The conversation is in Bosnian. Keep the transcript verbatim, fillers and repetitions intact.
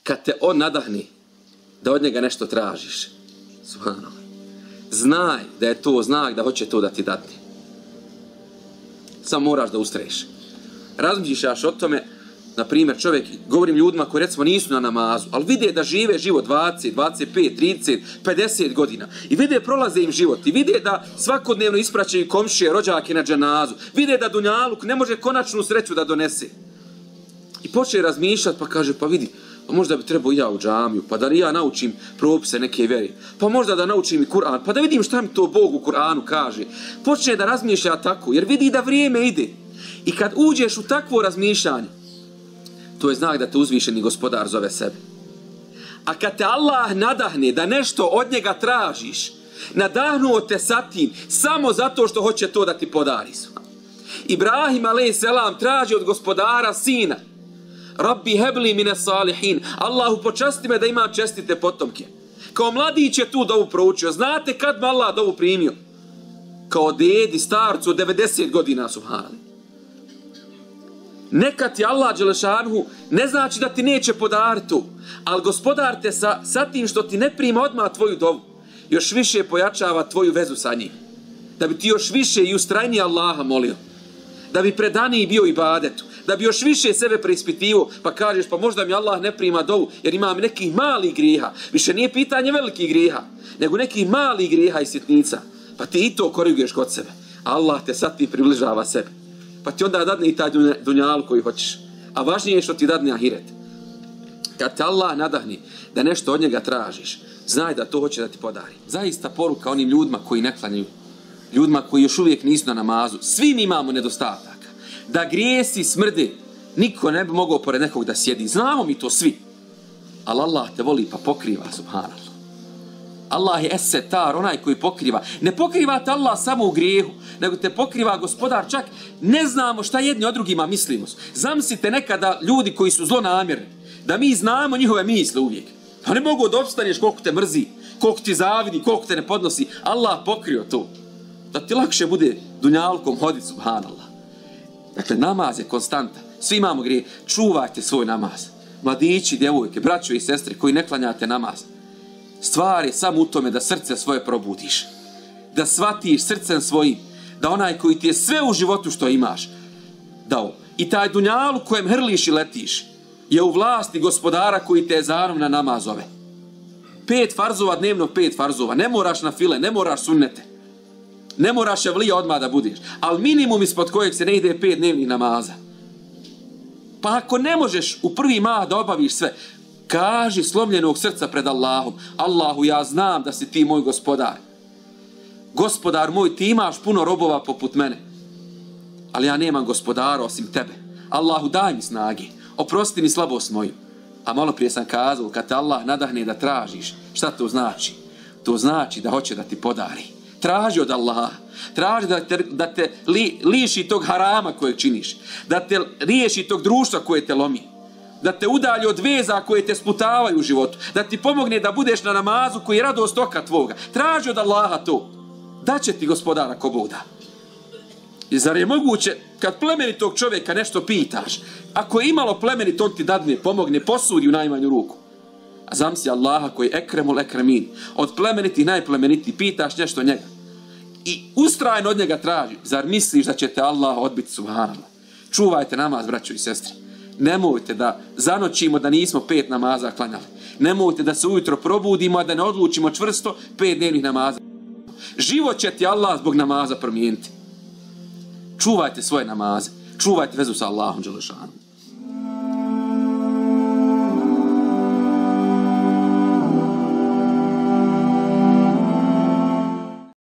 kad te on nadahni da od njega nešto tražiš, subhanallah, znaj da je to znak da hoće to da ti dadne. Samo moraš da ustraješ. Razmišljaš o tome, na primjer, čovjek, govorim ljudima koji recimo nisu na namazu, ali vide da žive život dvadeset, dvadeset pet, trideset, pedeset godina. I vide prolaze im život. I vide da svakodnevno ispraćaju komšije, rođake na dženazu. Vide da dunjaluk ne može konačnu sreću da donese. I počne razmišljati pa kaže, pa vidi, pa možda bi trebao i ja u džamiju, pa da ja naučim propise neke vjere. Pa možda da naučim i Kur'an, pa da vidim šta mi to Bog u Kur'anu kaže. Počne da razmišlja tako, jer vidi da vrijeme ide. I kad uđeš u takvo razmišljanje, to je znak da te uzvišeni gospodar zove sebe. A kad te Allah nadahne da nešto od njega tražiš, nadahnuo te sa tim samo zato što hoće to da ti podari. Ibrahim alejhi selam traži od gospodara sina. Rabbi hebli mine salihin. Allahu počasti me da imam čestite potomke. Kao mladić je tu dovu proučio. Znate kad me Allah dovu primio? Kao dedi, starcu od devedeset godina, subhanallah. Nekad ti Allah dželešanhu ne znači da ti neće podariti to, ali gospodar te sa, sa tim što ti ne prima odmah tvoju dovu, još više pojačava tvoju vezu sa njim. Da bi ti još više i ustrajnije Allaha molio. Da bi predaniji bio ibadetu. Da bi još više sebe preispitivo, pa kažeš, pa možda mi Allah ne prima dovu, jer imam nekih malih grijeha. Više nije pitanje velikih grijeha, nego nekih malih grijeha i sitnica. Pa ti i to koriguješ kod sebe. Allah te sad ti približava sebe. Pa ti onda dadne i taj dunjalu koji hoćeš. A važnije je što ti dadne ahiret. Kad te Allah nadahni da nešto od njega tražiš, znaj da to hoće da ti podari. Zaista poruka onim ljudima koji ne klanjaju, ljudima koji još uvijek nisu na namazu, svi mi imamo nedostataka. Da grijesi smrde, niko ne bi mogao pored nekog da sjedi. Znamo mi to svi. Ali Allah te voli pa pokriva, subhanallah. Allah je esetar, onaj koji pokriva. Ne pokriva te Allah samo u grijehu, nego te pokriva gospodar, čak ne znamo šta jedni od drugima mislimo. Zamislite nekada ljudi koji su zlonamjerni, da mi znamo njihove misle uvijek. Pa ne mogu da opstaneš koliko te mrzi, koliko ti zavidi, koliko te ne podnosi. Allah pokrio to. Da ti lakše bude dunjalkom hoditi, subhanallah. Dakle, namaz je konstanta. Svi imamo grije. Čuvajte svoj namaz. Mladići, djevojke, braćo i sestre koji ne klanjate namaz. Stvar je samo u tome da srce svoje probudiš. Da shvatiš srcem svojim. Da onaj koji ti je sve u životu što imaš dao. I taj dunjalu kojem hrliš i letiš je u vlasti gospodara koji te je zanom na namaz zove. Pet farzova dnevno, pet farzova. Ne moraš na file, ne moraš sunnete. Ne moraš evlija odmah da budeš. Ali minimum ispod kojeg se ne ide pet dnevnih namaza. Pa ako ne možeš u prvi mah da obaviš sve, kaži slomljenog srca pred Allahom. Allahu, ja znam da si ti moj gospodar. Gospodar moj, ti imaš puno robova poput mene. Ali ja nemam gospodara osim tebe. Allahu, daj mi snage. Oprosti mi slabost moju. A malo prije sam kazao, kad te Allah nadahne da tražiš, šta to znači? To znači da hoće da ti podari. Traži od Allaha. Traži da te, da te li, liši tog harama kojeg činiš. Da te riješi tog društva koje te lomi. Da te udalji od veza koje te sputavaju u životu. Da ti pomogne da budeš na namazu koji je radost oka tvoga. Traži od Allaha to. Da će ti gospodara ko Bog da. I zar je moguće kad plemenitog čovjeka nešto pitaš, ako je imalo plemenit, on ti dadne, pomogne, posudi u najmanju ruku. A zamisli Allaha koji je ekremul ekremin, od plemenitih najplemenitih, pitaš nešto njega. I ustrajno od njega traži. Zar misliš da će te Allah odbiti, subhanallah? Čuvajte namaz, braćo i sestre. Nemojte da zanoćimo da nismo pet namaza klanjali. Nemojte da se ujutro probudimo, a da ne odlučimo čvrsto pet dnevnih namaza. Život će ti Allah zbog namaza promijeniti. Čuvajte svoje namaze. Čuvajte vezu sa Allahom dželešanu.